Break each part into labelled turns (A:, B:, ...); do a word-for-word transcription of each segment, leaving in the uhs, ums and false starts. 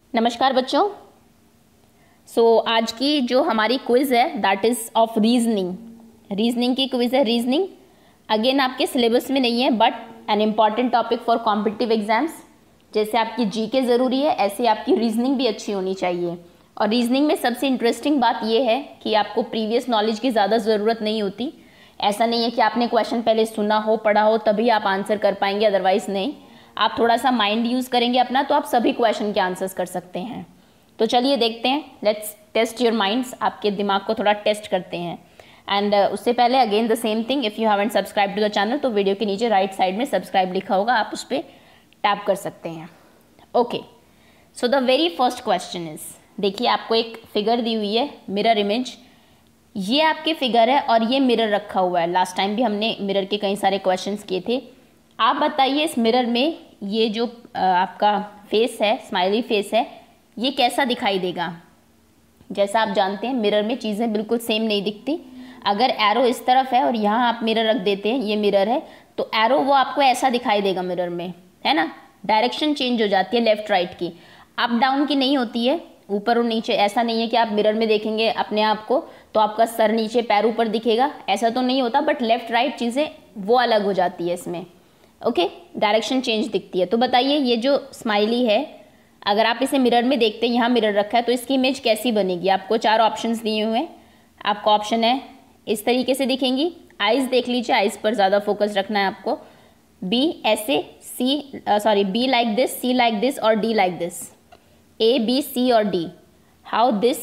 A: नमस्कार बच्चों। सो so, आज की जो हमारी क्विज़ है that is of reasoning. Reasoning की क्विज़ है। रीजनिंग अगेन आपके सिलेबस में नहीं है but an important topic for competitive exams. जैसे आपकी जीके ज़रूरी है ऐसे आपकी रीजनिंग भी अच्छी होनी चाहिए। और रीजनिंग में सबसे इंटरेस्टिंग बात यह है कि आपको प्रीवियस नॉलेज की ज़्यादा ज़रूरत नहीं होती। ऐसा नहीं है कि आपने क्वेश्चन पहले सुना हो पढ़ा हो तभी आप आंसर कर पाएंगे, अदरवाइज़ नहीं। आप थोड़ा सा माइंड यूज़ करेंगे अपना तो आप सभी क्वेश्चन के आंसर्स कर सकते हैं। तो चलिए देखते हैं, लेट्स टेस्ट योर माइंड्स। आपके दिमाग को थोड़ा टेस्ट करते हैं। एंड uh, उससे पहले again the same thing, if you haven't subscribe to the channel तो वीडियो के नीचे राइट साइड में सब्सक्राइब लिखा होगा, आप उस पर टैप कर सकते हैं। Okay, so the very first question is, देखिए आपको एक फिगर दी हुई है, मिरर इमेज। ये आपके फिगर है और ये मिरर रखा हुआ है। लास्ट टाइम भी हमने मिरर के कई सारे क्वेश्चंस किए थे। आप बताइए इस मिरर में ये जो आपका फेस है, स्माइली फेस है, ये कैसा दिखाई देगा। जैसा आप जानते हैं मिरर में चीज़ें बिल्कुल सेम नहीं दिखती। अगर एरो इस तरफ है और यहाँ आप मिरर रख देते हैं, ये मिरर है, तो एरो वो आपको ऐसा दिखाई देगा मिरर में, है ना। डायरेक्शन चेंज हो जाती है लेफ्ट राइट की, अप डाउन की नहीं होती है, ऊपर और नीचे। ऐसा नहीं है कि आप मिरर में देखेंगे अपने आप को तो आपका सर नीचे पैर ऊपर दिखेगा, ऐसा तो नहीं होता। बट लेफ्ट राइट चीज़ें वो अलग हो जाती है इसमें। ओके, डायरेक्शन चेंज दिखती है। तो बताइए ये जो स्माइली है, अगर आप इसे मिरर में देखते हैं, यहाँ मिरर रखा है, तो इसकी इमेज कैसी बनेगी। आपको चार ऑप्शंस दिए हुए हैं। आपका ऑप्शन है इस तरीके से दिखेंगी। आइज देख लीजिए, आइज पर ज़्यादा फोकस रखना है आपको। बी ऐसे, C sorry B like this, C like this और D like this. A B C और D, how this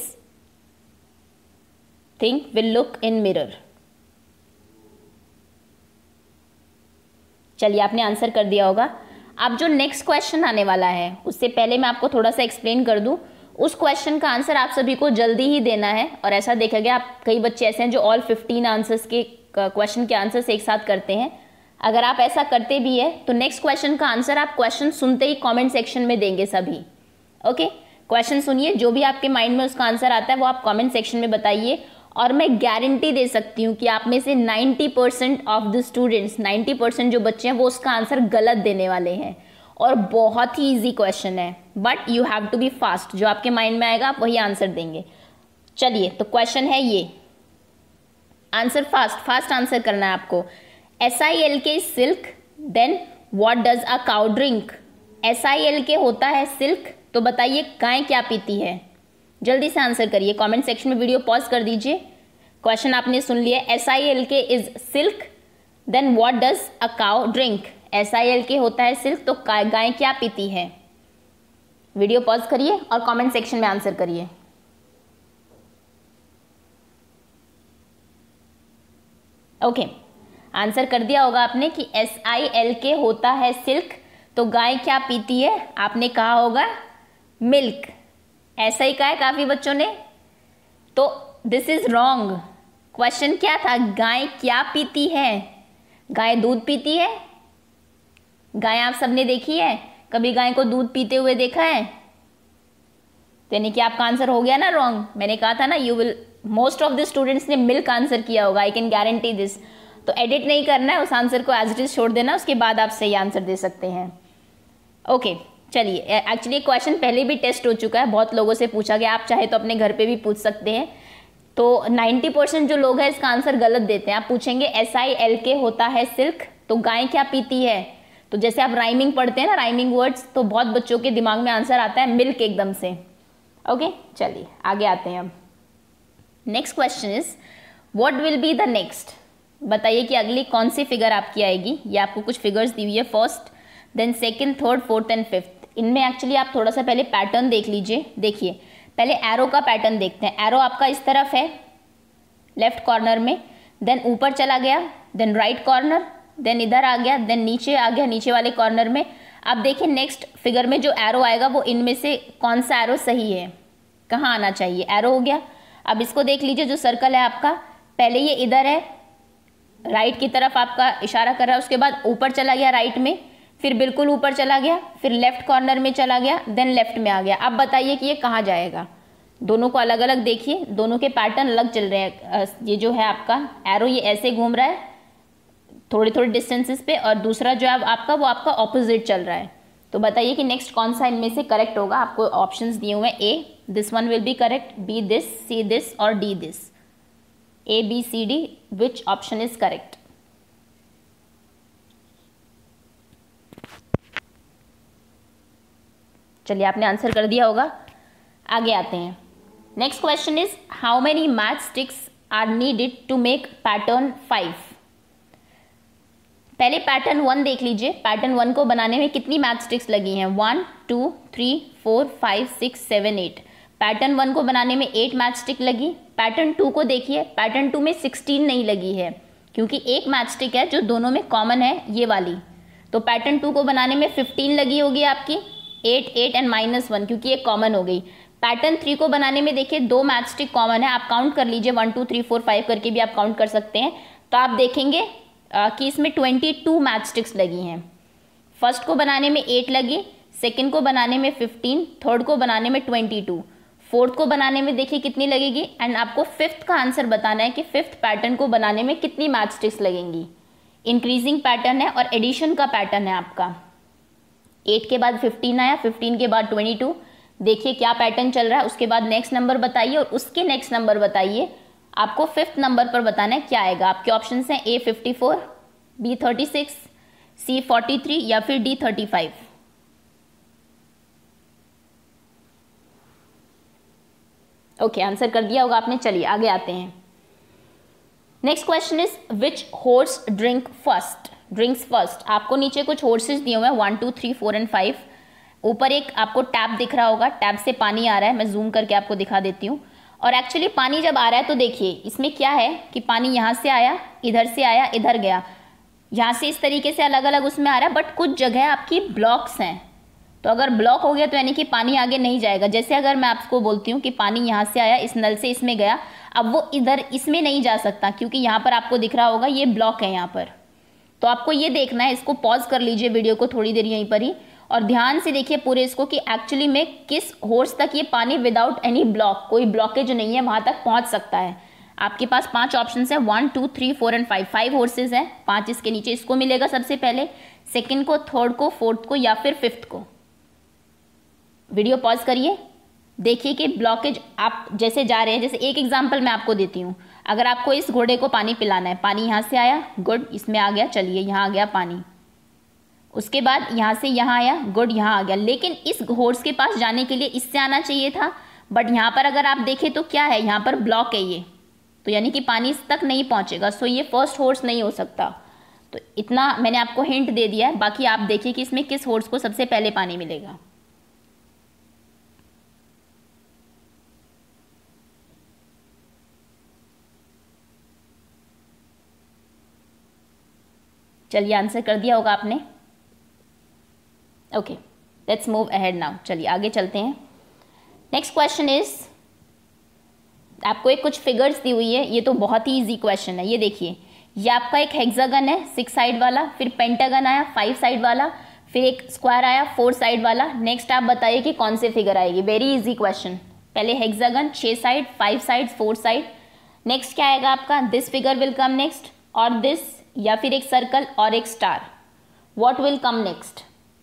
A: thing will look in mirror. चलिए आपने आंसर कर दिया होगा। अब जो नेक्स्ट क्वेश्चन आने वाला है उससे पहले मैं आपको थोड़ा सा एक्सप्लेन कर दूं। उस क्वेश्चन का आंसर आप सभी को जल्दी ही देना है। और ऐसा देखा गया, आप कई बच्चे ऐसे हैं जो ऑल फिफ्टीन आंसर्स के क्वेश्चन के आंसर्स एक साथ करते हैं। अगर आप ऐसा करते भी है तो नेक्स्ट क्वेश्चन का आंसर आप क्वेश्चन सुनते ही कॉमेंट सेक्शन में देंगे सभी। ओके, क्वेश्चन सुनिए, जो भी आपके माइंड में उसका आंसर आता है वो आप कॉमेंट सेक्शन में बताइए। और मैं गारंटी दे सकती हूँ कि आप में से ninety percent of the students, ninety percent जो बच्चे हैं वो उसका आंसर गलत देने वाले हैं। और बहुत ही इजी क्वेश्चन है, but you have to be fast. जो आपके माइंड में आएगा आप वही आंसर देंगे। चलिए, तो क्वेश्चन है ये, आंसर फास्ट फास्ट आंसर करना है आपको। S I L K silk, then what does a cow drink. S I L K होता है सिल्क, तो बताइए गाय क्या पीती है। जल्दी से आंसर करिए, कमेंट सेक्शन में वीडियो पॉज कर दीजिए। क्वेश्चन आपने सुन लिया, S I L K is silk, then what does a cow drink. S I L K होता है सिल्क, तो गाय क्या पीती है। वीडियो पॉज करिए और कमेंट सेक्शन में आंसर करिए। ओके, आंसर कर दिया होगा आपने कि एस आई एल के होता है सिल्क, तो गाय क्या पीती है। आपने कहा होगा मिल्क, ऐसा ही कहा है काफी बच्चों ने। तो दिस इज रॉन्ग। क्वेश्चन क्या था, गाय क्या पीती है। गाय दूध पीती है। गाय आप सबने देखी है, कभी गाय को दूध पीते हुए देखा है। तो यानी कि आपका आंसर हो गया ना रॉन्ग। मैंने कहा था ना, you will, most of the students ने मिल्क आंसर किया होगा, आई कैन गारंटी दिस। तो एडिट नहीं करना है, उस आंसर को एज इट इज छोड़ देना, उसके बाद आप सही आंसर दे सकते हैं। ओके okay, चलिए, एक्चुअली क्वेश्चन पहले भी टेस्ट हो चुका है, बहुत लोगों से पूछा गया, आप चाहे तो अपने घर पे भी पूछ सकते हैं। तो नाइन्टी परसेंट जो लोग हैं इसका आंसर गलत देते हैं। आप पूछेंगे एस आई एल के होता है सिल्क, तो गाय क्या पीती है। तो जैसे आप राइमिंग पढ़ते हैं ना, राइमिंग वर्ड्स, तो बहुत बच्चों के दिमाग में आंसर आता है मिल्क एकदम से। ओके, चलिए आगे आते हैं। अब next question is, what will be the next. बताइए कि अगली कौन सी फिगर आपकी आएगी। ये आपको कुछ फिगर्स दी हुई है, first, then second, third, fourth and fifth. इनमें एक्चुअली आप थोड़ा सा पहले पैटर्न देख लीजिए। देखिए पहले एरो का पैटर्न देखते हैं। एरो आपका इस तरफ है लेफ्ट कॉर्नर में, देन ऊपर चला गया, देन राइट कॉर्नर, देन इधर आ गया, देन नीचे आ गया, नीचे वाले कॉर्नर में। अब देखिए नेक्स्ट फिगर में जो एरो आएगा वो इनमें से कौन सा एरो सही है, कहाँ आना चाहिए। एरो हो गया। अब इसको देख लीजिए, जो सर्कल है आपका, पहले ये इधर है, राइट की तरफ आपका इशारा कर रहा है, उसके बाद ऊपर चला गया राइट में, फिर बिल्कुल ऊपर चला गया, फिर लेफ्ट कॉर्नर में चला गया, देन लेफ्ट में आ गया। अब बताइए कि ये कहाँ जाएगा। दोनों को अलग अलग देखिए, दोनों के पैटर्न अलग चल रहे हैं। ये जो है आपका एरो, ये ऐसे घूम रहा है थोड़ी थोड़ी डिस्टेंसेस पे, और दूसरा जो है आपका वो आपका ऑपोजिट चल रहा है। तो बताइए कि नेक्स्ट कौन सा इनमें से करेक्ट होगा। आपको ऑप्शंस दिए हुए हैं, A this one will be correct, B this, C this और D this. A B C D, which option is correct? चलिए आपने आंसर कर दिया होगा, आगे आते हैं। Next question is how many match sticks are needed to make pattern five. पहले पैटर्न वन देख लीजिए, पैटर्न वन को बनाने में कितनी मैच स्टिक्स लगी हैं, one two three four five six seven eight. Pattern one को बनाने में एट मैच स्टिक लगी। पैटर्न टू को देखिए, पैटर्न टू में सिक्सटीन नहीं लगी है क्योंकि एक मैच स्टिक है जो दोनों में कॉमन है, ये वाली। तो पैटर्न टू को बनाने में फिफ्टीन लगी होगी आपकी, eight eight and minus one क्योंकि एक कॉमन हो गई। पैटर्न थ्री को बनाने में देखिए दो मैच स्टिक कॉमन है, आप काउंट कर लीजिए, one two three four five करके भी आप काउंट कर सकते हैं। तो आप देखेंगे आ, कि इसमें ट्वेंटी टू मैच स्टिक्स लगी हैं। फर्स्ट को बनाने में एट लगी, सेकंड को बनाने में फिफ्टीन, थर्ड को बनाने में ट्वेंटी टू, फोर्थ को बनाने में देखिए कितनी लगेगी। एंड आपको फिफ्थ का आंसर बताना है कि फिफ्थ पैटर्न को बनाने में कितनी मैच स्टिक्स लगेंगी। इंक्रीजिंग पैटर्न है और एडिशन का पैटर्न है आपका। एट के बाद फिफ्टीन आया, फिफ्टीन के बाद ट्वेंटी टू, देखिए क्या पैटर्न चल रहा है। उसके बाद नेक्स्ट नंबर बताइए और उसके नेक्स्ट नंबर बताइए। आपको फिफ्थ नंबर पर बताना है क्या आएगा। आपके ऑप्शंस हैं A fifty four, B thirty six, C forty three या फिर D thirty five. Okay, answer कर दिया होगा आपने। चलिए आगे आते हैं। Next question is which horse drink first, drinks first. आपको नीचे कुछ हॉर्सेस दिए हुए हैं, one two three four and five. ऊपर एक आपको टैप दिख रहा होगा, टैप से पानी आ रहा है, मैं जूम करके आपको दिखा देती हूँ। और एक्चुअली पानी जब आ रहा है तो देखिए इसमें क्या है कि पानी यहाँ से आया, इधर से आया, इधर गया, यहाँ से इस तरीके से अलग अलग उसमें आ रहा है। बट कुछ जगह आपकी ब्लॉक्स हैं, तो अगर ब्लॉक हो गया तो यानी कि पानी आगे नहीं जाएगा। जैसे अगर मैं आपको बोलती हूँ कि पानी यहाँ से आया, इस नल से इसमें गया, अब वो इधर इसमें नहीं जा सकता क्योंकि यहाँ पर आपको दिख रहा होगा ये ब्लॉक है यहाँ पर। तो आपको ये देखना है, इसको पॉज कर लीजिए वीडियो को थोड़ी देर यहीं पर ही और ध्यान से देखिए पूरे इसको कि एक्चुअली में किस हॉर्स तक ये पानी विदाउट एनी ब्लॉक, कोई ब्लॉकेज नहीं है, वहां तक पहुंच सकता है। आपके पास पांच ऑप्शन है, one two three four and five, five horses हैं, पांच इसके नीचे। इसको मिलेगा सबसे पहले, सेकंड को, थर्ड को, फोर्थ को या फिर फिफ्थ को। वीडियो पॉज करिए, देखिए कि ब्लॉकेज आप जैसे जा रहे हैं। जैसे एक एग्जाम्पल मैं आपको देती हूँ, अगर आपको इस घोड़े को पानी पिलाना है, पानी यहाँ से आया, गुड, इसमें आ गया, चलिए यहाँ आ गया पानी। उसके बाद यहाँ से यहाँ आया, गुड, यहाँ आ गया। लेकिन इस हॉर्स के पास जाने के लिए इससे आना चाहिए था, बट यहाँ पर अगर आप देखें तो क्या है, यहाँ पर ब्लॉक है ये, तो यानी कि पानी इस तक नहीं पहुँचेगा। सो ये फर्स्ट हॉर्स नहीं हो सकता। तो इतना मैंने आपको हिंट दे दिया है, बाकी आप देखिए कि इसमें किस हॉर्स को सबसे पहले पानी मिलेगा। चलिए आंसर कर दिया होगा आपने। Okay, let's move ahead now. चलिए आगे चलते हैं। नेक्स्ट क्वेश्चन इज, आपको एक कुछ फिगर्स दी हुई है, ये तो बहुत ही इजी क्वेश्चन है। ये देखिए, ये आपका एक हेक्सागन है सिक्स साइड वाला, फिर पेंटागन आया फाइव साइड वाला, फिर एक स्क्वायर आया फोर साइड वाला। नेक्स्ट आप बताइए कि कौन से फिगर आएगी। Very easy question. पहले हेक्सागन, छह side, five side, four side. Next क्या आएगा आपका, this figure will come next, और दिस, या फिर एक सर्कल और एक star. What will come next?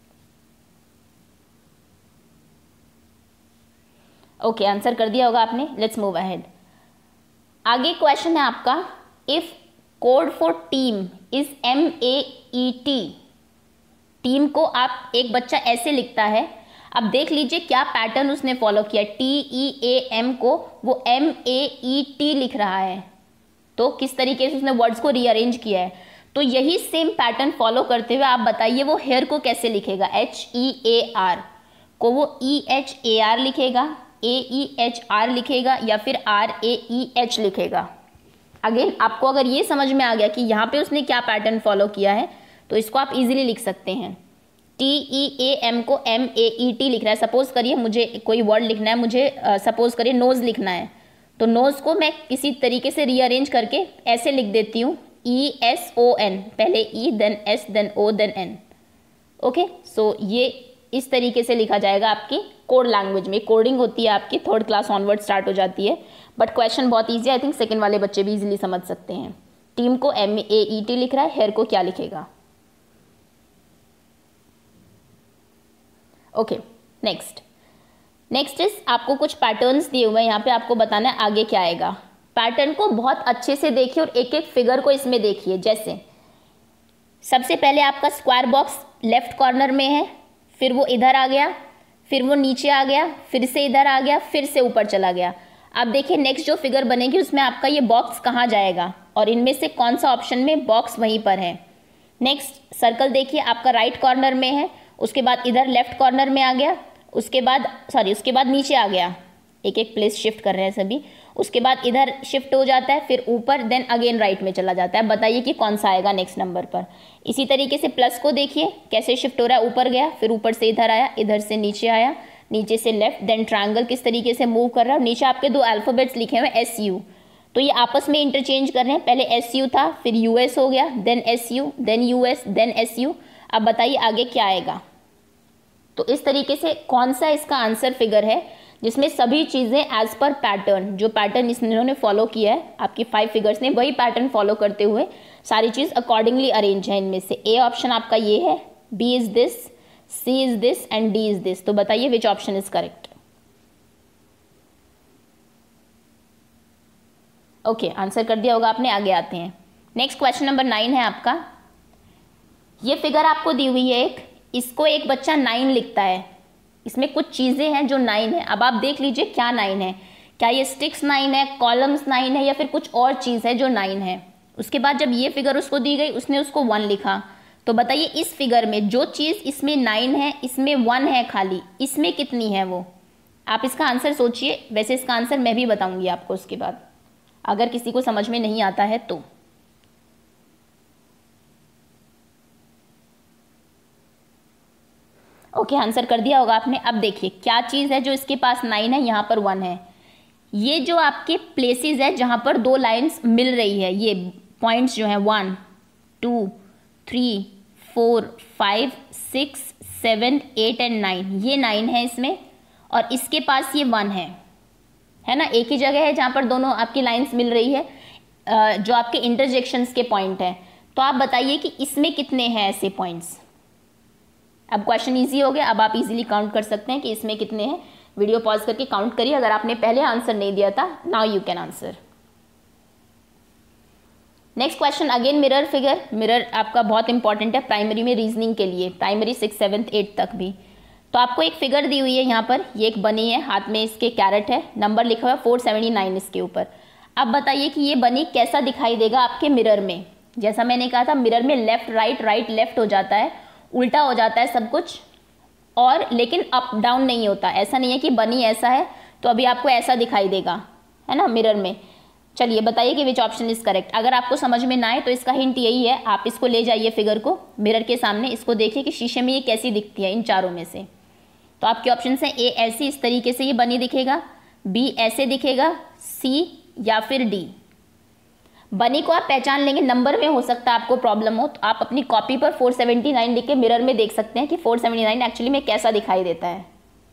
A: Okay, answer कर दिया होगा आपने। Let's move ahead. आगे क्वेश्चन है आपका, if code for team is M A E T. Team को आप, एक बच्चा ऐसे लिखता है, अब देख लीजिए क्या पैटर्न उसने फॉलो किया। टी ई ए एम को वो एम ए ई टी लिख रहा है, तो किस तरीके से उसने वर्ड्स को रीअरेंज किया है। तो यही सेम पैटर्न फॉलो करते हुए आप बताइए वो हेयर को कैसे लिखेगा। एच ई ए आर को वो ई एच ए आर लिखेगा, ए ई एच आर लिखेगा, या फिर आर ए ई एच लिखेगा। अगेन आपको अगर ये समझ में आ गया कि यहाँ पे उसने क्या पैटर्न फॉलो किया है, तो इसको आप इजीली लिख सकते हैं। टी ई ए एम को एम ए ई टी लिख रहा है। सपोज करिए मुझे कोई वर्ड लिखना है, मुझे सपोज करिए नोज लिखना है, तो नोज को मैं किसी तरीके से रीअरेंज करके ऐसे लिख देती हूँ, ई एस ओ एन, पहले E then S then O then N. Okay, so ये इस तरीके से लिखा जाएगा आपकी कोड लैंग्वेज में। कोडिंग होती है आपकी, थर्ड क्लास ऑनवर्ड स्टार्ट हो जाती है, बट क्वेश्चन बहुत ईजी है। आई थिंक सेकंड वाले बच्चे भी इजीली समझ सकते हैं। टीम को एम ए ई टी लिख रहा है, हेयर को क्या लिखेगा? ओके, नेक्स्ट नेक्स्ट इज आपको कुछ पैटर्न्स दिए हुए हैं, यहाँ पे आपको बताना है आगे क्या आएगा। पैटर्न को बहुत अच्छे से देखिए और एक एक फिगर को इसमें देखिए। जैसे सबसे पहले आपका स्क्वायर बॉक्स लेफ्ट कॉर्नर में है, फिर वो इधर आ गया, फिर वो नीचे आ गया, फिर से इधर आ गया, फिर से ऊपर चला गया। अब देखिए नेक्स्ट जो फिगर बनेगी उसमें आपका ये बॉक्स कहाँ जाएगा और इनमें से कौन सा ऑप्शन में बॉक्स वहीं पर है। नेक्स्ट सर्कल देखिए आपका राइट कॉर्नर में है, उसके बाद इधर लेफ्ट कॉर्नर में आ गया, उसके बाद सॉरी उसके बाद नीचे आ गया, एक एक प्लेस शिफ्ट कर रहे हैं सभी, उसके बाद इधर शिफ्ट हो जाता है, फिर ऊपर, देन अगेन राइट में चला जाता है। बताइए कि कौन सा आएगा नेक्स्ट नंबर पर। इसी तरीके से प्लस को देखिए कैसे शिफ्ट हो रहा है, ऊपर गया, फिर ऊपर से इधर आया, इधर से नीचे आया, नीचे से लेफ्ट, देन ट्रायंगल किस तरीके से मूव कर रहा है। नीचे आपके दो अल्फाबेट्स लिखे हुए एस यू, तो ये आपस में इंटरचेंज कर रहे हैं। पहले एस यू था, फिर यू एस हो गया, then S U, then U S, then S U. अब बताइए आगे क्या आएगा। तो इस तरीके से कौन सा इसका आंसर फिगर है जिसमें सभी चीज़ें एज पर पैटर्न, जो पैटर्न इन्होंने फॉलो किया है आपकी फाइव फिगर्स ने, वही पैटर्न फॉलो करते हुए सारी चीज़ अकॉर्डिंगली अरेंज है। इनमें से ए ऑप्शन आपका ये है, B is this, C is this and D is this. तो बताइए which option is correct. Okay, answer कर दिया होगा आपने। आगे आते हैं, नेक्स्ट क्वेश्चन नंबर नाइन है आपका। ये फिगर आपको दी हुई है एक, इसको एक बच्चा नाइन लिखता है, इसमें कुछ चीज़ें हैं जो नाइन है। अब आप देख लीजिए क्या नाइन है, क्या ये स्टिक्स नाइन है, कॉलम्स नाइन है, या फिर कुछ और चीज़ है जो नाइन है। उसके बाद जब ये फिगर उसको दी गई उसने उसको वन लिखा। तो बताइए इस फिगर में जो चीज़ इसमें नाइन है, इसमें वन है खाली, इसमें कितनी है वो। आप इसका आंसर सोचिए। वैसे इसका आंसर मैं भी बताऊंगी आपको उसके बाद, अगर किसी को समझ में नहीं आता है तो। ओके, आंसर कर दिया होगा आपने। अब देखिए क्या चीज़ है जो इसके पास नाइन है, यहाँ पर वन है। ये जो आपके प्लेसेस है जहाँ पर दो लाइंस मिल रही है, ये पॉइंट्स जो हैं one two three four five six seven eight and nine, ये नाइन है इसमें, और इसके पास ये वन है, है ना। एक ही जगह है जहाँ पर दोनों आपकी लाइंस मिल रही है, जो आपके इंटरजेक्शंस के पॉइंट हैं। तो आप बताइए कि इसमें कितने हैं ऐसे पॉइंट्स। अब क्वेश्चन इजी हो गया, अब आप इजीली काउंट कर सकते हैं कि इसमें कितने हैं। वीडियो पॉज करके काउंट करिए, अगर आपने पहले आंसर नहीं दिया था। Now you can answer. Next question again mirror figure. Mirror आपका बहुत इंपॉर्टेंट है प्राइमरी में रीजनिंग के लिए, प्राइमरी सिक्स सेवन्थ एट तक भी। तो आपको एक फिगर दी हुई है यहाँ पर, ये एक बनी है, हाथ में इसके कैरेट है, नंबर लिखा हुआ है फोर सेवेंटी नाइन इसके ऊपर। अब बताइए कि ये बनी कैसा दिखाई देगा आपके मिरर में। जैसा मैंने कहा था मिरर में लेफ्ट राइट राइट लेफ्ट हो जाता है, उल्टा हो जाता है सब कुछ, और लेकिन अप डाउन नहीं होता। ऐसा नहीं है कि बनी ऐसा है तो अभी आपको ऐसा दिखाई देगा, है ना, मिरर में। चलिए बताइए कि विच ऑप्शन इज करेक्ट। अगर आपको समझ में ना आए तो इसका हिंट यही है, आप इसको ले जाइए फिगर को मिरर के सामने, इसको देखिए कि शीशे में ये कैसी दिखती है इन चारों में से। तो आपके ऑप्शन है ए ऐसी इस तरीके से ये बनी दिखेगा, बी ऐसे दिखेगा, सी या फिर डी। बनी को आप पहचान लेंगे, नंबर में हो सकता है आपको प्रॉब्लम हो, तो आप अपनी कॉपी पर फोर सेवेंटी नाइन लिख के मिरर में देख सकते हैं कि फोर सेवेंटी नाइन एक्चुअली में कैसा दिखाई देता है।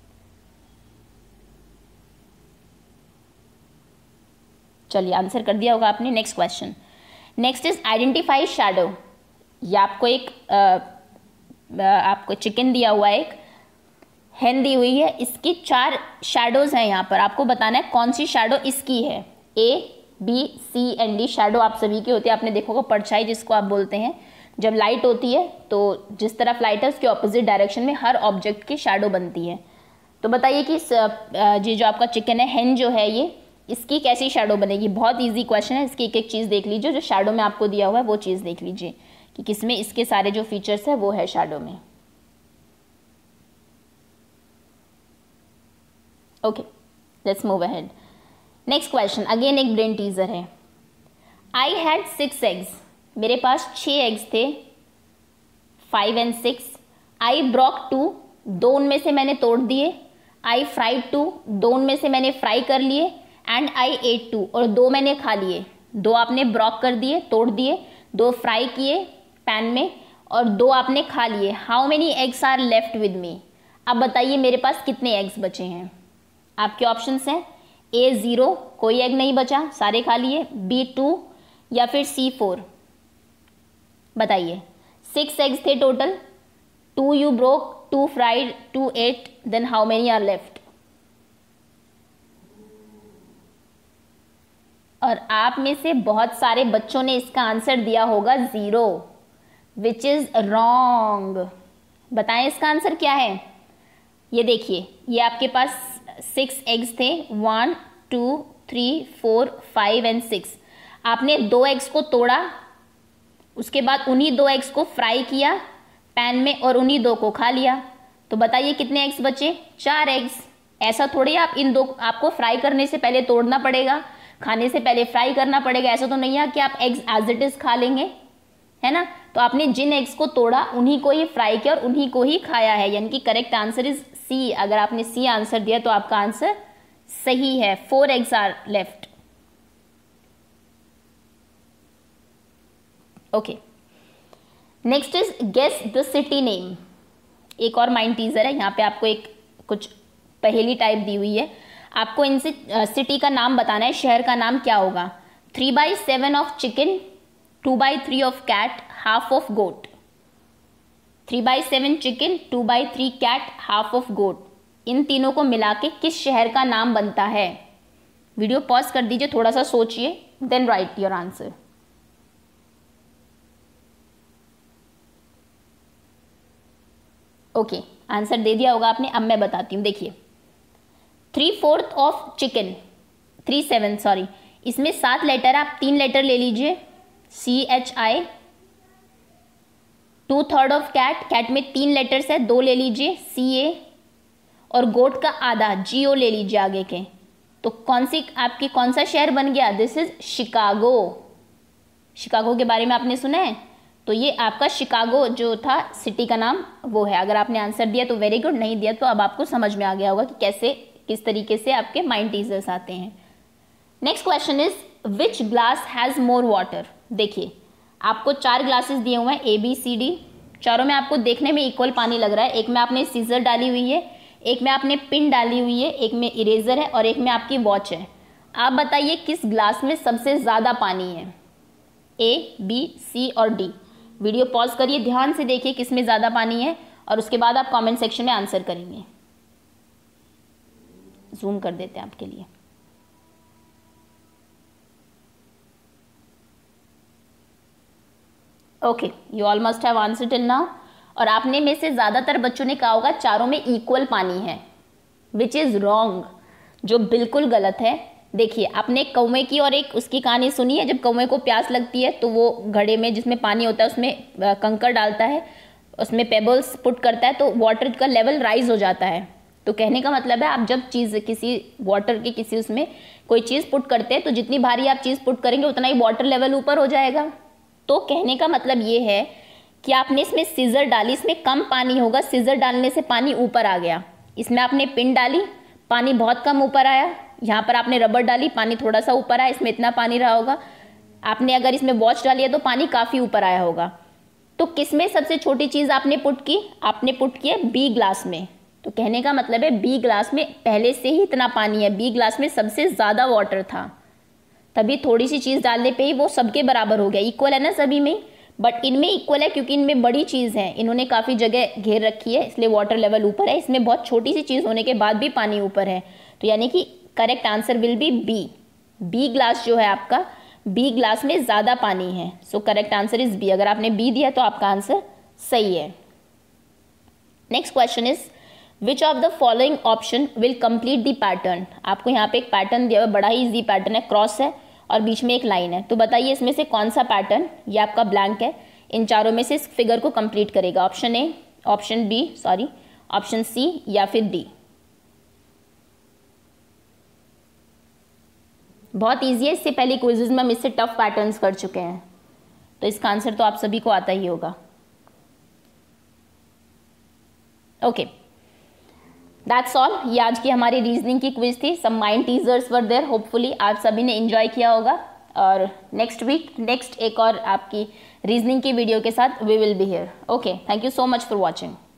A: चलिए आंसर कर दिया होगा आपने। Next question, next is identify shadow. ये आपको एक आ, आपको चिकन दिया हुआ है, एक हेन दी हुई है, इसकी चार शैडोज हैं यहाँ पर। आपको बताना है कौन सी शैडो इसकी है। A B C and D shadow आप सभी की होती है। आपने देखा होगा परछाई जिसको आप बोलते हैं, जब लाइट होती है तो जिस तरफ लाइट है उसके ऑपोजिट डायरेक्शन में हर ऑब्जेक्ट की शैडो बनती है। तो बताइए कि ये जो आपका चिकन है, हेन जो है, ये इसकी कैसी शैडो बनेगी। बहुत ईजी क्वेश्चन है, इसकी एक एक चीज़ देख लीजिए, जो शैडो में आपको दिया हुआ है वो चीज़ देख लीजिए कि किसमें इसके सारे जो फीचर्स है वो है शैडो में। Okay, let's move ahead. Next question again एक ब्रेन टीजर है। आई हैड सिक्स एग्स, मेरे पास छः एग्स थे, five and six. I broke two, दो उनमें से मैंने तोड़ दिए। आई फ्राइड टू, दो उनमें से मैंने फ्राई कर लिए। एंड आई एट टू, और दो मैंने खा लिए। दो आपने ब्रॉक कर दिए, तोड़ दिए, दो फ्राई किए पैन में, और दो आपने खा लिए। How many eggs are left with me. अब बताइए मेरे पास कितने एग्स बचे हैं। आपके ऑप्शंस हैं ए ज़ीरो, कोई एग नहीं बचा, सारे खा लिए, बी टू, या फिर सी फोर। बताइए, सिक्स एग्स थे total, two you broke, two fried, two ate, then how many are left? और आप में से बहुत सारे बच्चों ने इसका आंसर दिया होगा जीरो, विच इज रॉन्ग। बताएं इसका आंसर क्या है। ये देखिए, ये आपके पास सिक्स एग्स थे, one two three four five and six. आपने दो एग्स को तोड़ा, उसके बाद उन्हीं दो एग्स को फ्राई किया पैन में और उन्हीं दो को खा लिया। तो बताइए कितने एग्स बचे? चार एग्स। ऐसा थोड़ी आप इन दो, आपको फ्राई करने से पहले तोड़ना पड़ेगा, खाने से पहले फ्राई करना पड़ेगा। ऐसा तो नहीं है कि आप एग्स एज इट इज खा लेंगे, है ना। तो आपने जिन एग्स को तोड़ा उन्हीं को ही फ्राई किया और उन्हीं को ही खाया है, यानी कि करेक्ट आंसर इज सी। अगर आपने सी आंसर दिया तो आपका आंसर सही है। Four eggs are left. Okay, next is guess the city name. एक और माइंड टीजर है, यहाँ पे आपको एक कुछ पहेली टाइप दी हुई है। आपको इनसे सिटी का नाम बताना है, शहर का नाम क्या होगा। Three by seven of chicken, two by three of cat, half of goat. Three by seven chicken, two by three cat, half of goat. इन तीनों को मिला के किस शहर का नाम बनता है? वीडियो पॉज कर दीजिए, थोड़ा सा सोचिए, then write your answer. Okay okay, answer दे दिया होगा आपने। अब मैं बताती हूँ, देखिए three fourth of chicken, three seven sorry, इसमें सात लेटर, आप तीन लेटर ले लीजिए, C H I. Two third of cat, cat में तीन लेटर्स है, दो ले लीजिए, सी ए। और गोट का आधा, जी ओ ले लीजिए आगे के। तो कौन सी आपकी कौन सा शहर बन गया? This is Chicago. शिकागो के बारे में आपने सुना है? तो ये आपका शिकागो जो था सिटी का नाम वो है। अगर आपने आंसर दिया तो वेरी गुड, नहीं दिया तो अब आपको समझ में आ गया होगा कि कैसे किस तरीके से आपके माइंड टीजर्स आते हैं। Next question is which glass has more water. देखिए आपको चार ग्लासेस दिए हुए हैं, ए बी सी डी। चारों में आपको देखने में इक्वल पानी लग रहा है। एक में आपने सीजर डाली हुई है, एक में आपने पिन डाली हुई है, एक में इरेजर है और एक में आपकी वॉच है। आप बताइए किस ग्लास में सबसे ज्यादा पानी है? ए, बी, सी और डी। वीडियो पॉज करिए, ध्यान से देखिए किस में ज्यादा पानी है और उसके बाद आप कमेंट सेक्शन में आंसर करेंगे। जूम कर देते हैं आपके लिए। Okay, you all must have answer till now. और आपने में से ज्यादातर बच्चों ने कहा होगा चारों में इक्वल पानी है, विच इज रॉन्ग, जो बिल्कुल गलत है। देखिए आपने कौवे की और एक उसकी कहानी सुनी है। जब कौवे को प्यास लगती है तो वो घड़े में जिसमें पानी होता है उसमें कंकड़ डालता है, उसमें पेबल्स पुट करता है, तो वाटर का लेवल राइज हो जाता है। तो कहने का मतलब है आप जब चीज़ किसी वाटर के किसी उसमें कोई चीज़ पुट करते हैं तो जितनी भारी आप चीज़ पुट करेंगे उतना ही वाटर लेवल ऊपर हो जाएगा। तो कहने का मतलब ये है कि आपने इसमें सीजर डाली, इसमें कम पानी होगा, सीजर डालने से पानी ऊपर आ गया। इसमें आपने पिन डाली, पानी बहुत कम ऊपर आया। यहाँ पर आपने रबर डाली, पानी थोड़ा सा ऊपर आया, इसमें इतना पानी रहा होगा। आपने अगर इसमें वॉच डाली है तो पानी काफ़ी ऊपर आया होगा। तो किसमें सबसे छोटी चीज़ आपने पुट की? आपने पुट की है बी ग्लास में। तो कहने का मतलब है बी ग्लास में पहले से ही इतना पानी है, बी ग्लास में सबसे ज़्यादा वाटर था, तभी थोड़ी सी चीज़ डालने पे ही वो सबके बराबर हो गया। इक्वल है ना सभी में, बट इनमें इक्वल है क्योंकि इनमें बड़ी चीज़ है, इन्होंने काफ़ी जगह घेर रखी है, इसलिए वाटर लेवल ऊपर है। इसमें बहुत छोटी सी चीज़ होने के बाद भी पानी ऊपर है। तो यानी कि correct answer will be B. B glass जो है आपका, बी ग्लास में ज़्यादा पानी है। So correct answer is B. अगर आपने बी दिया तो आपका आंसर सही है। Next question is which of the following option will complete the pattern. आपको यहाँ पे एक पैटर्न दिया हुआ है, बड़ा ही इजी पैटर्न है, क्रॉस है और बीच में एक लाइन है। तो बताइए इसमें से कौन सा पैटर्न, ये आपका ब्लैंक है, इन चारों में से इस फिगर को कंप्लीट करेगा? Option A, option B sorry option C या फिर डी। बहुत ईजी है, इससे पहले क्विज़ेस में हम इससे टफ पैटर्न्स कर चुके हैं, तो इसका आंसर तो आप सभी को आता ही होगा। Okay, that's all. ये आज की हमारी रीजनिंग की क्विज थी। Some mind teasers were there, hopefully आप सभी ने एंजॉय किया होगा। और नेक्स्ट वीक नेक्स्ट एक और आपकी रीजनिंग की वीडियो के साथ we will be here. Okay, thank you so much for watching.